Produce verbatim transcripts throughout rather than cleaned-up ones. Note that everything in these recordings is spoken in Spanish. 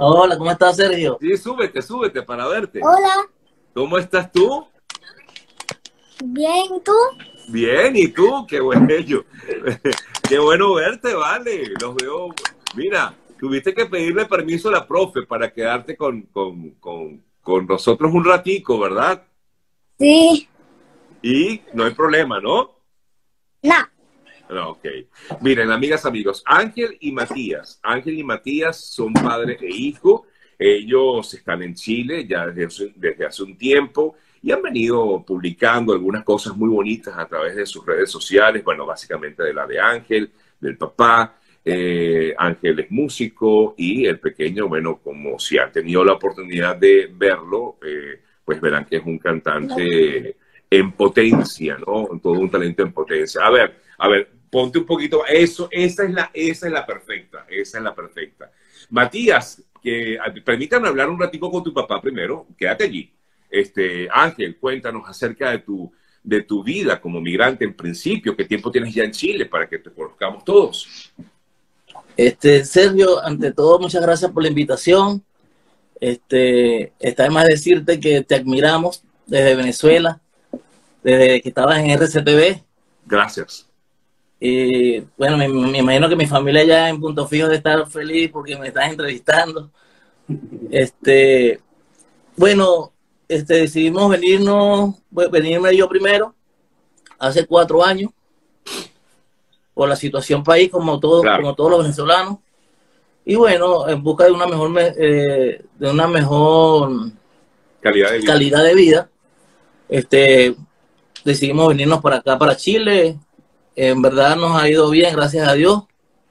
Hola, ¿cómo estás, Sergio? Sí, súbete, súbete para verte. Hola, ¿Cómo estás tú? bien, ¿y tú? Bien, ¿y tú? Qué bueno. Qué bueno verte, vale. Los veo. Mira, tuviste que pedirle permiso a la profe para quedarte con, con, con, con nosotros un ratico, ¿verdad? Sí, Y no hay problema, ¿no? no. No, ok. Miren, amigas, amigos, Ángel y Matías. Ángel y Matías son padre e hijo. Ellos están en Chile ya desde hace, desde hace un tiempo y han venido publicando algunas cosas muy bonitas a través de sus redes sociales. Bueno, básicamente de la de Ángel, del papá. Eh, Ángel es músico y el pequeño, bueno, como si han tenido la oportunidad de verlo, eh, pues verán que es un cantante en potencia, ¿no? Todo un talento en potencia. A ver, a ver, ponte un poquito, eso, esa es la, esa es la perfecta, esa es la perfecta. Matías, que permítame hablar un ratico con tu papá primero, quédate allí. Este, Ángel, cuéntanos acerca de tu, de tu vida como migrante en principio, qué tiempo tienes ya en Chile para que te conozcamos todos. Este, Sergio, ante todo, muchas gracias por la invitación. Este, está de más decirte que te admiramos desde Venezuela, desde que estabas en R C T V. Gracias. Y bueno, me, me imagino que mi familia ya en Punto Fijo de estar feliz porque me estás entrevistando. Este, bueno, este, decidimos venirnos, venirme yo primero, hace cuatro años, por la situación país, como todos, Claro. como todos los venezolanos. Y bueno, en busca de una mejor, eh, de una mejor Calidad de vida. calidad de vida, este, decidimos venirnos para acá, para Chile. En verdad nos ha ido bien, gracias a Dios.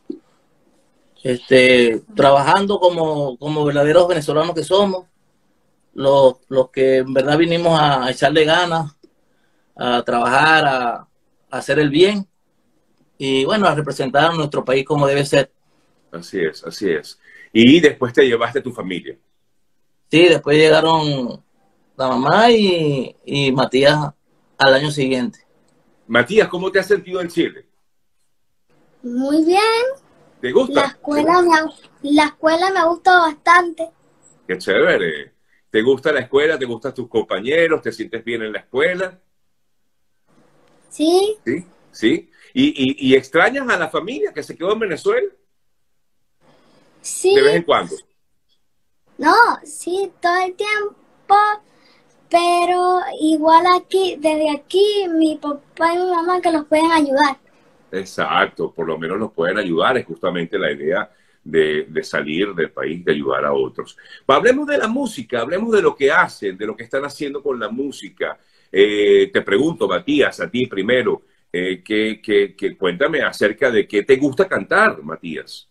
Este, trabajando como, como verdaderos venezolanos que somos, los, los que en verdad vinimos a echarle ganas, a trabajar, a, a hacer el bien y bueno, a representar a nuestro país como debe ser. Así es, así es. Y después te llevaste a tu familia. Sí, después llegaron la mamá y, y Matías al año siguiente. Matías, ¿cómo te has sentido en Chile? Muy bien. ¿Te La gusta? escuela me ha, la escuela me ha gustado bastante. Qué chévere. ¿Te gusta la escuela? ¿Te gustan tus compañeros? ¿Te sientes bien en la escuela? Sí, Sí, sí. ¿Y, y, y extrañas a la familia que se quedó en Venezuela? sí, De vez en cuando. no, sí, todo el tiempo. Pero igual aquí, desde aquí, mi papá y mi mamá que los pueden ayudar. Exacto, por lo menos nos pueden ayudar. Es justamente la idea de, de salir del país, de ayudar a otros. Pero hablemos de la música, hablemos de lo que hacen, de lo que están haciendo con la música. Eh, te pregunto, Matías, a ti primero, eh, que, que, que cuéntame acerca de qué te gusta cantar, Matías.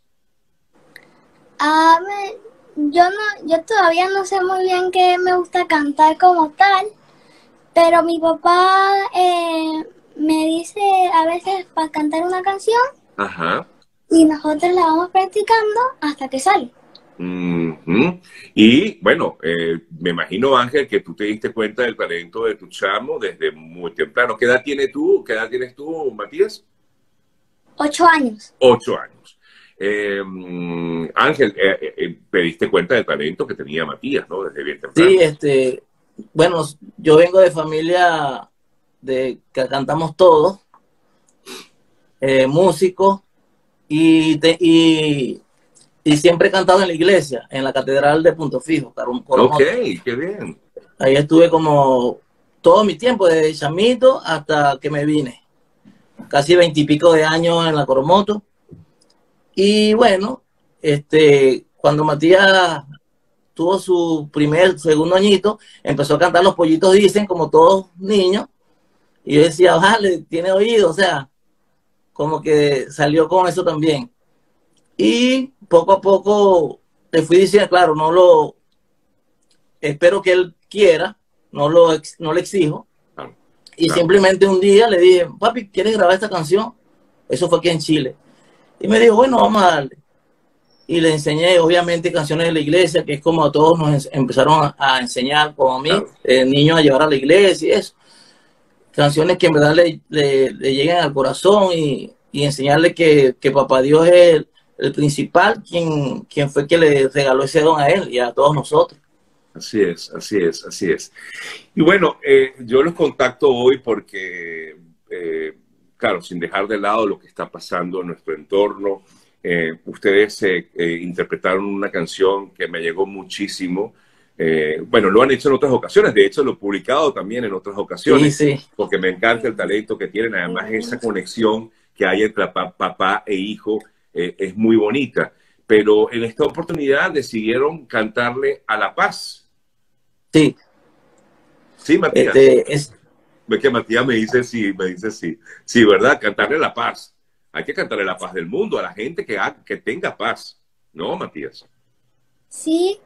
A ver, yo no, yo todavía no sé muy bien qué me gusta cantar como tal, pero mi papá eh, me dice a veces para cantar una canción Ajá. y nosotros la vamos practicando hasta que sale. Uh-huh. Y bueno, eh, me imagino, Ángel, que tú te diste cuenta del talento de tu chamo desde muy temprano. ¿Qué edad tienes tú? ¿Qué edad tienes tú, Matías? Ocho años. Ocho años. Eh, Ángel, eh, eh, te diste cuenta del talento que tenía Matías, ¿no? Desde bien temprano. Sí, este, bueno, yo vengo de familia de que cantamos todos, eh, músicos, y, te, y, y siempre he cantado en la iglesia, en la catedral de Punto Fijo, Coromoto. Ok, qué bien. Ahí estuve como todo mi tiempo, desde chamito hasta que me vine. Casi veintipico de años en la Coromoto. Y bueno, este, cuando Matías tuvo su primer, segundo añito, empezó a cantar Los Pollitos Dicen, como todos niños. Y yo decía, vale, tiene oído, o sea, como que salió con eso también. Y poco a poco le fui diciendo, claro, no lo, espero que él quiera, no lo, no le exijo. Claro, Y claro. simplemente un día le dije, papi, ¿quieres grabar esta canción? Eso fue aquí en Chile. Y me dijo, bueno, vamos a darle. Y le enseñé, obviamente, canciones de la iglesia, que es como a todos nos empezaron a, a enseñar, como a mí, Claro. eh, niños a llevar a la iglesia y eso. Canciones que en verdad le, le, le lleguen al corazón y, y enseñarle que, que papá Dios es el, el principal, quien, quien fue que le regaló ese don a él y a todos nosotros. Así es, así es, así es. Y bueno, eh, yo los contacto hoy porque, eh, claro, sin dejar de lado lo que está pasando en nuestro entorno, eh, ustedes eh, eh, interpretaron una canción que me llegó muchísimo. Eh, bueno, lo han hecho en otras ocasiones, de hecho lo he publicado también en otras ocasiones, Sí, sí. porque me encanta el talento que tienen, además esa conexión que hay entre pa papá e hijo eh, es muy bonita. Pero en esta oportunidad decidieron cantarle a La Paz. Sí. Sí, Matías. Este, es, Ve que Matías me dice sí, me dice sí. Sí, ¿verdad? Cantarle la paz. Hay que cantarle la paz del mundo a la gente que, ha, que tenga paz. ¿No, Matías? Sí,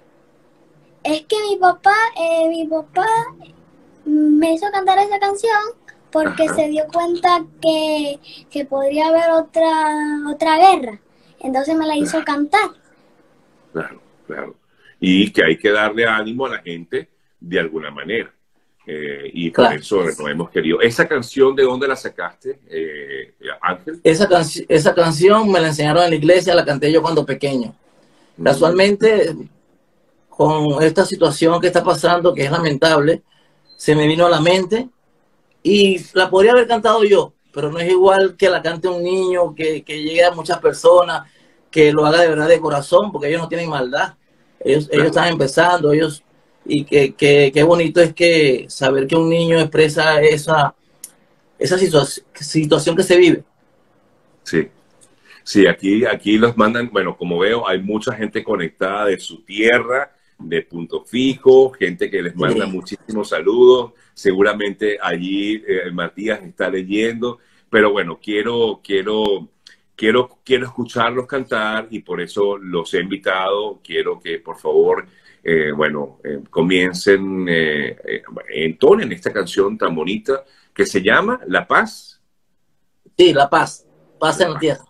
es que mi papá, eh, mi papá me hizo cantar esa canción porque Ajá. se dio cuenta que, que podría haber otra, otra guerra. Entonces me la hizo Claro. cantar. Claro, claro. Y que hay que darle ánimo a la gente de alguna manera. Eh, y por claro. eso no hemos querido. ¿Esa canción de dónde la sacaste, eh, Ángel? Esa, canci esa canción me la enseñaron en la iglesia, la canté yo cuando pequeño. Casualmente, con esta situación que está pasando, que es lamentable, se me vino a la mente y la podría haber cantado yo, pero no es igual que la cante un niño, que, que llegue a muchas personas, que lo haga de verdad de corazón, porque ellos no tienen maldad. Ellos, ellos están empezando, ellos, y que, que, que bonito es que saber que un niño expresa esa, esa situa situación que se vive. Sí. Sí, aquí, aquí los mandan, bueno, como veo, hay mucha gente conectada de su tierra, de Punto Fijo, gente que les manda Sí. muchísimos saludos. Seguramente allí eh, Matías está leyendo, pero bueno, quiero, quiero, quiero, quiero escucharlos cantar y por eso los he invitado. Quiero que por favor, eh, bueno, eh, comiencen, eh, eh, entonen esta canción tan bonita que se llama La Paz. Sí, la paz, paz La en la Paz. tierra.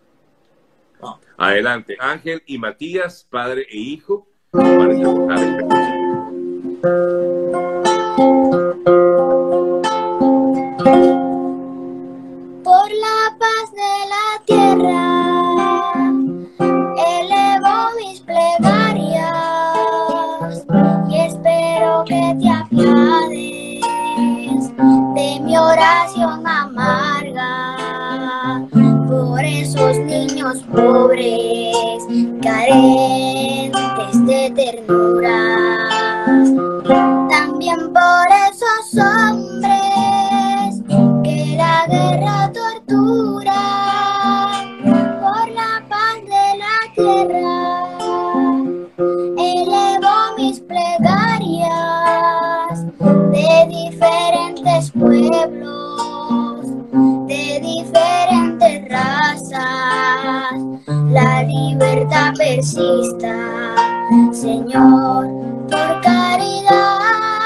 No. Adelante, Ángel y Matías, padre e hijo, para interpretar esta canción. Por la paz de la tierra, elevo mis plegarias y espero que te apiades de mi oración amarga por esos niños pobres, carentes de ternura, también por esos hombres que la guerra tortura, por la paz de la tierra, elevo mis plegarias de diferentes pueblos, de diferentes razas, la libertad persista, Señor, por caridad.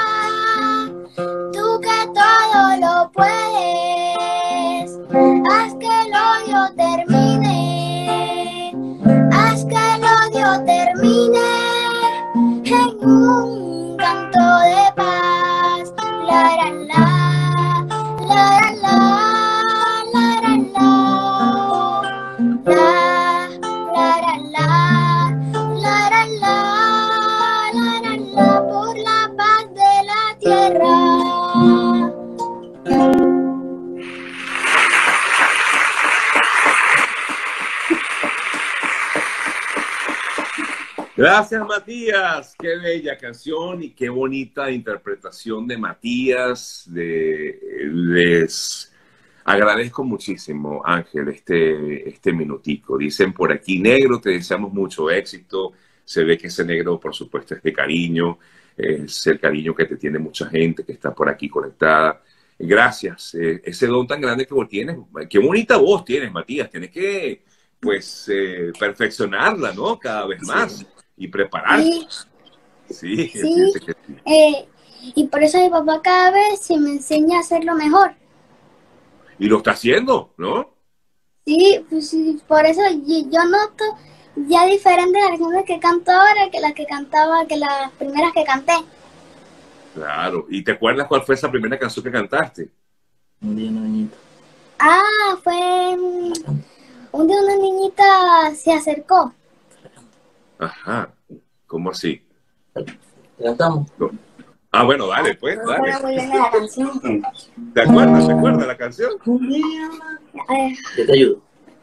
Tú que todo lo puedes, haz que el odio termine, haz que el odio termine en un canto de paz. La la la, la la la, la la la, la la la, la la la, la la la, por la paz de la tierra. Gracias, Matías. Qué bella canción y qué bonita interpretación de Matías. De, les agradezco muchísimo, Ángel, este, este minutico. Dicen por aquí, negro, te deseamos mucho éxito. Se ve que ese negro, por supuesto, es de cariño. Es el cariño que te tiene mucha gente que está por aquí conectada. Gracias. Eh, ese don tan grande que vos tienes. Qué bonita voz tienes, Matías. Tienes que, pues, eh, perfeccionarla, ¿no? Cada vez más. Y prepararte. Sí, Sí, sí. fíjate que sí. Eh, y por eso mi papá cada vez se me enseña a hacerlo mejor. Y lo está haciendo, ¿no? Sí, pues sí, por eso yo, yo noto ya diferente las canciones que canto ahora que las que cantaba, que las primeras que canté. Claro. ¿Y te acuerdas cuál fue esa primera canción que cantaste? Un día, una niñita. Ah, fue mm, un día una niñita se acercó. Ajá, ¿cómo así? Cantamos. No. Ah, bueno, dale, pues, No dale. recuerdo muy bien la canción. ¿Te acuerdas? ¿Te acuerdas la canción? A ver. Yo te ayudo.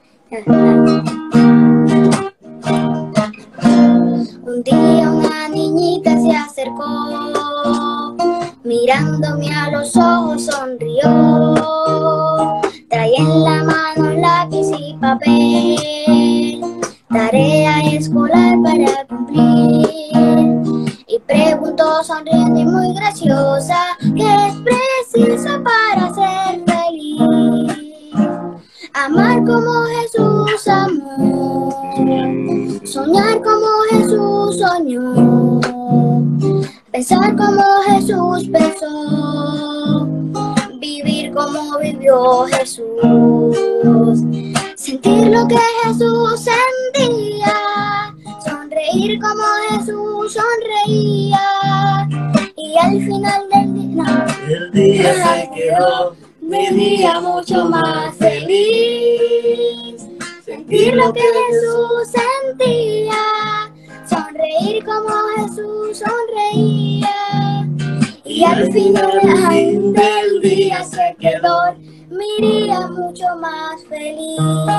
Un día una niñita se acercó, mirándome a los ojos sonrió. Traía en la mano lápiz y papel, tarea escolar para cumplir. Y preguntó sonriendo y muy graciosa, ¿qué es preciso para ser feliz? Amar como Jesús amó, soñar como Jesús soñó, pensar como Jesús pensó, vivir como vivió Jesús, sentir lo que Jesús sentía, sonreír como Jesús sonreía, y al final del día, no, El día se quedó mi día mucho más feliz. sentir lo que Jesús sentía, sonreír como Jesús sonreía, y al final del día se quedó mi día mucho más feliz.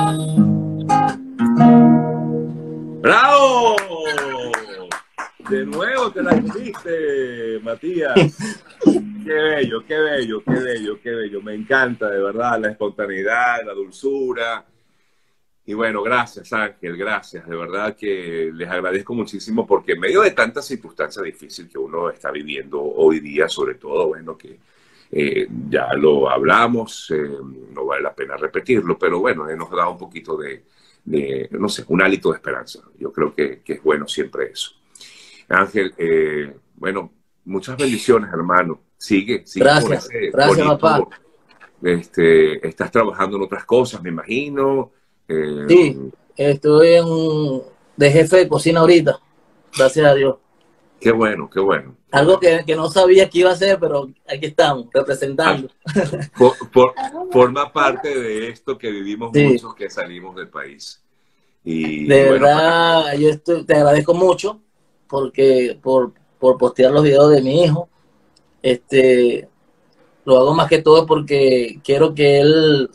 ¡Bravo! De nuevo te la hiciste, Matías. Qué bello, qué bello, qué bello, qué bello. Me encanta, de verdad, la espontaneidad, la dulzura. Y bueno, gracias, Ángel, gracias. De verdad que les agradezco muchísimo porque en medio de tantas circunstancias difíciles que uno está viviendo hoy día, sobre todo, bueno, que eh, ya lo hablamos, eh, no vale la pena repetirlo, pero bueno, eh, nos da un poquito de, de, no sé, un hálito de esperanza. Yo creo que, que es bueno siempre eso. Ángel, eh, bueno, muchas bendiciones, hermano. Sigue, sigue. Gracias, con ese gracias, bonito, papá. Este, estás trabajando en otras cosas, me imagino. Eh, Sí, estoy en, de jefe de cocina ahorita, gracias a Dios. Qué bueno, qué bueno. Qué Algo bueno. que, que no sabía que iba a hacer, pero aquí estamos, representando. Por, por, forma parte de esto que vivimos Sí. muchos que salimos del país. Y, De y bueno, verdad, yo estoy, te agradezco mucho porque por, por postear los videos de mi hijo. Este, lo hago más que todo porque quiero que él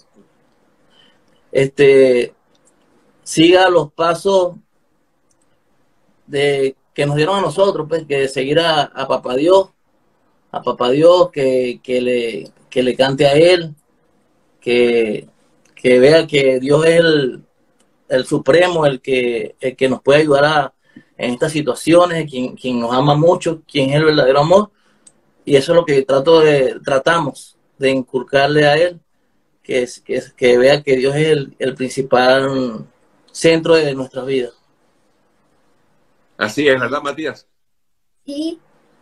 este, siga los pasos de que nos dieron a nosotros, pues, que seguir a, a Papá Dios, a Papá Dios, que, que, le, que le cante a él, que, que vea que Dios es el, el supremo, el que, el que nos puede ayudar a, en estas situaciones, quien, quien nos ama mucho, quien es el verdadero amor, y eso es lo que trato de, tratamos de inculcarle a él, que, es, que, es, que vea que Dios es el, el principal centro de nuestras vidas. así es, ¿verdad, Matías? Sí,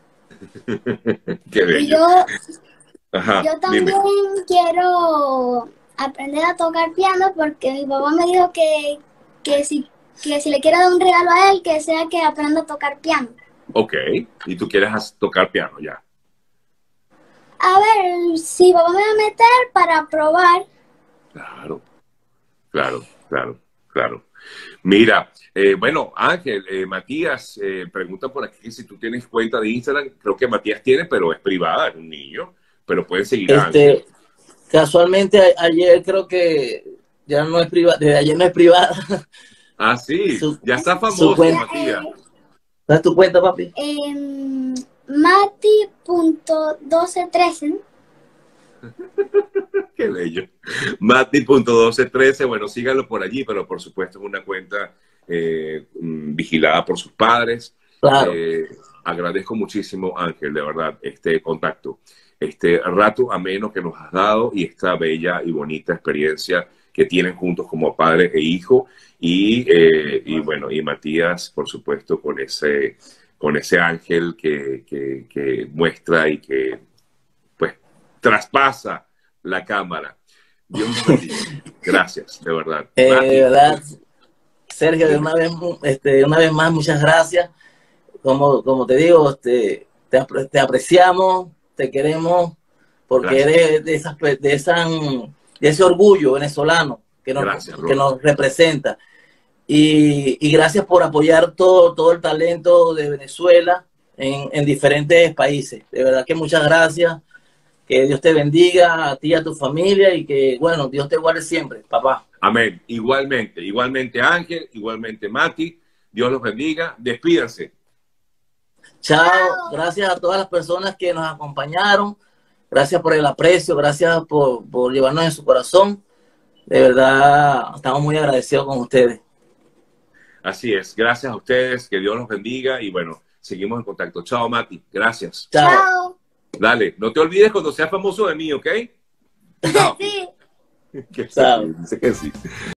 Qué y bello. yo, Ajá, yo también dime. quiero aprender a tocar piano porque mi papá me dijo que, que, si, que si le quiero dar un regalo a él, que sea que aprenda a tocar piano. Ok, y tú quieres tocar piano ya. A ver, si papá me va a meter para probar. Claro, claro, claro, claro. Mira, eh, bueno, Ángel, eh, Matías, eh, pregunta por aquí si tú tienes cuenta de Instagram. Creo que Matías tiene, pero es privada, es un niño. Pero pueden seguir a Ángel. Este, casualmente a, ayer creo que ya no es privada, desde ayer no es privada. Ah, sí, Su, ya está su famoso, cuenta. Matías. ¿Das tu cuenta, papi? Eh, Mati punto doce trece. Qué bello. Mati punto doce trece, bueno, síganlo por allí, pero por supuesto es una cuenta eh, vigilada por sus padres. Claro. Eh, agradezco muchísimo, Ángel, de verdad, este contacto, este rato ameno que nos has dado y esta bella y bonita experiencia que tienen juntos como padre e hijo. Y, eh, y bueno, y Matías, por supuesto, con ese, con ese ángel que, que, que muestra y que pues traspasa la cámara. Dios nos bendiga. Gracias, de verdad. Eh, Mati, de verdad, Sergio, de una vez, este, una vez más, muchas gracias. Como, como te digo, este, te, te apreciamos, te queremos, porque gracias. eres de, esas, de, esa, de ese orgullo venezolano que nos, Gracias, que nos representa. Y, y gracias por apoyar todo, todo el talento de Venezuela en, en diferentes países. De verdad que muchas gracias. Que Dios te bendiga a ti y a tu familia y que, bueno, Dios te guarde siempre, papá. Amén. Igualmente, igualmente Ángel, igualmente Mati. Dios los bendiga. Despídanse. Chao. Chao. Gracias a todas las personas que nos acompañaron. Gracias por el aprecio. Gracias por, por llevarnos en su corazón. De verdad, estamos muy agradecidos con ustedes. Así es. Gracias a ustedes. Que Dios los bendiga. Y bueno, seguimos en contacto. Chao, Mati. Gracias. Chao. Chao. Dale. No te olvides cuando seas famoso de mí, ¿ok? Chao. Sí. Que Chao. sí, dice que sí.